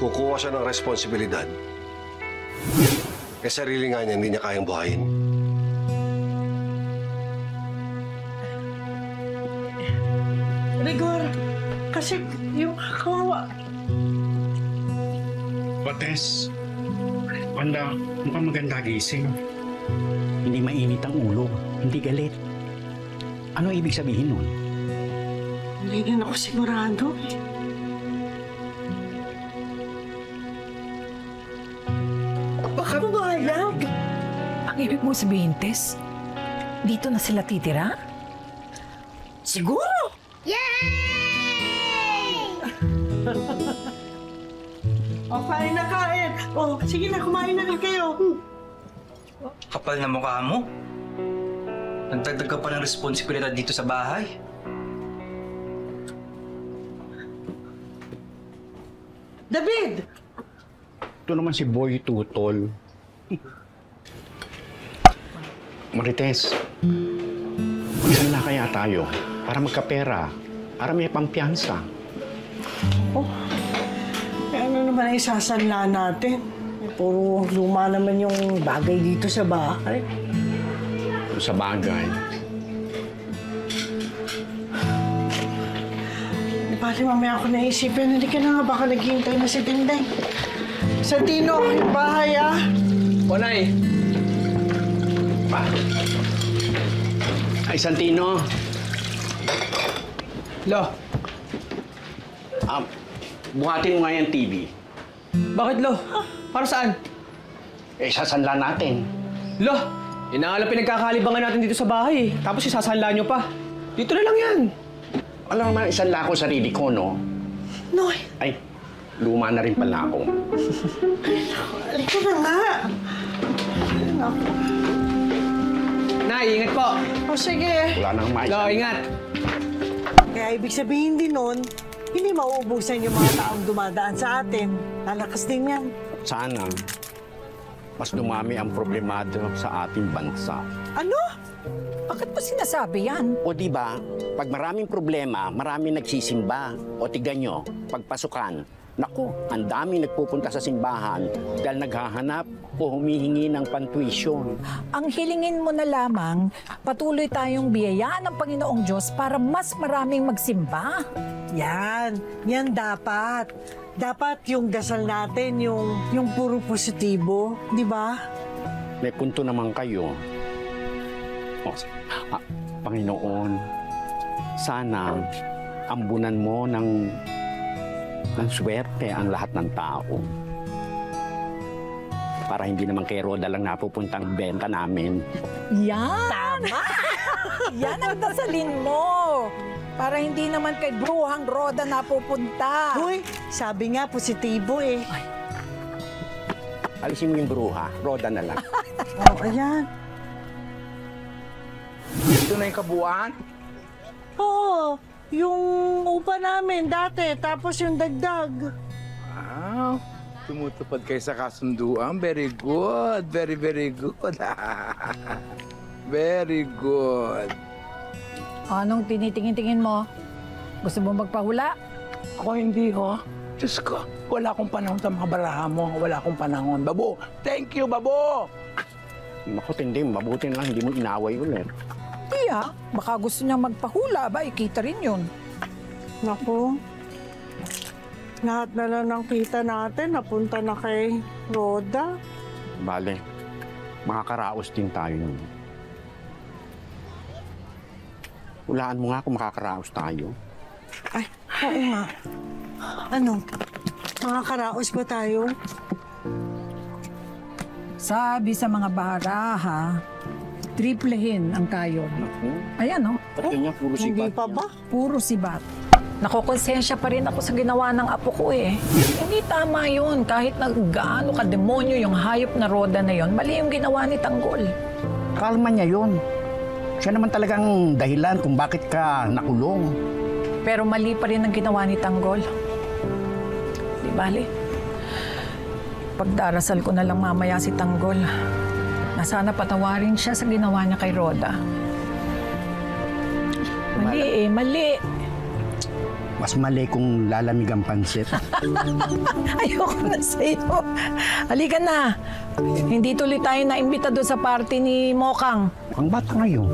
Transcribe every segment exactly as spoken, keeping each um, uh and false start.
kukuha siya ng responsibilidad. Kaya sarili nga niya, hindi niya kayang buhayin. Rigor, kasi yung kawawa. Bates, Wanda, mukhang maganda gising. Hindi mainit ang ulo, hindi galit. Ano ibig sabihin nun? Hindi rin ako sigurado. Baka bumayag. Ang ibig mo sabihin, Tess, dito na sila titira? Siguro. O, kain na kain. O, sige na, kumain na rin kayo. Kapal na mukha mo. Nagdagdag ka pa ng responsibilidad dito sa bahay. David! Ito naman si Boy Tutol. Marites, magsan na kaya tayo para magkapera, para may pampiyansa. Oh, eh, ano naman ang isasanla natin? Eh, puro luma naman yung bagay dito sa bahay. Sa bagay. Di ba, mamaya ako naisipin, hindi ka na nga baka naghihintay na si Tinday. Santino, yung bahay ah. O, Nay. Pa. Ay, Santino. Lo, Um, buhatin mo nga yung T V. bakit lo? Para saan? Eh, sasanla natin. Lo, yun na nga lang pinagkakalibangan natin dito sa bahay. Tapos isasanla nyo pa. Dito na lang yan. Alam naman, isanla ko sarili ko, no? Noy, Ay, luma na rin pala ako. halika na nga. Naku. Nay, ingat po. O sige. Wala nang mais. Lo, ingat. Kaya ibig sabihin din nun, hindi mauubusan yung mga taong dumadaan sa atin. Lalakas din yan. Sana, mas dumami ang problemado sa ating bansa. Ano? Bakit mo sinasabi yan? O di ba, pag maraming problema, maraming nagsisimba. O tignan nyo, pagpasukan, naku, ang dami nagpupunta sa simbahan dahil naghahanap o humihingi ng pantuition. Ang hilingin mo na lamang, patuloy tayong biyayaan ng Panginoong Diyos para mas maraming magsimba. Yan. Yan dapat. Dapat yung dasal natin, yung, yung puro positibo. Di ba? May punto naman kayo. O, ah, Panginoon, sana ambunan mo ng, ng swerte ang lahat ng tao. Para hindi naman kay Roda lang napupuntang benta namin. Yan! Tama! Yan ang dasalin mo! Para hindi naman kay Bruhang Roda napupunta. Uy, sabi nga positibo eh. Alisin mo yung bruha, Roda na lang. Oh, ayan. Ito na yung kabuuan? Oo, yung upa namin dati, tapos yung dagdag. Wow, tumutupad kayo sa kasunduan. Very good, very, very good. Very good. Anong tinitingin-tingin mo? Gusto mo magpahula? Ako hindi, ho. Diyos ko, wala akong panahon sa mga baraha mo. Wala akong panahon. Babo, thank you, Babo! Naku, hindi. Mabuti na lang, hindi mo inaway ulit. Iya, baka gusto niya magpahula ba? Ikita rin yun. Naku, lahat na lang ng kita natin, napunta na kay Roda. Bale, makakaraos din tayo nun. Hulaan mo nga kung makakaraos tayo. Ay, oo nga. Ano? Makakaraos ba tayo? Sabi sa mga baraha, triplehin ang kayon. Ayan, oh. Ba't ganyan? Puro Hindi sibat. pa ba? Puro sibat. Nakokonsensya pa rin ako sa ginawa ng apo ko eh. Hindi tama yun. Kahit na gaano ka-demonyo yung hayop na Roda na yun, mali yung ginawa ni Tanggol. Kalma niya yun. Siya naman talagang dahilan kung bakit ka nakulong. Pero mali pa rin ang ginawa ni Tanggol. Di bali. Pagdarasal ko na lang mamaya si Tanggol na sana patawarin siya sa ginawa niya kay Roda. Mali eh, mali. Mas mali kung lalamig ang pansit. Ayoko na sa'yo. Halika na. Hindi tuloy tayo naimbita doon sa party ni Mokang. Ang bata ngayon.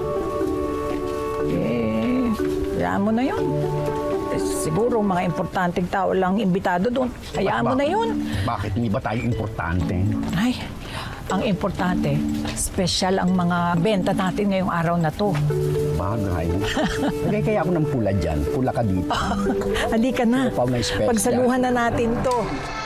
Eh, hayaan mo na yun. Eh, siguro mga importanteng tao lang imbitado doon. Hayaan mo na yun. Bakit? Hindi ba tayo importante? Ay, ang importante, special ang mga benta natin ngayong araw na to. Bagay. Lagay kaya ako ng pula dyan. Pula ka dito. Halika na. Ikaw pa may special. Pagsaluhan na natin to.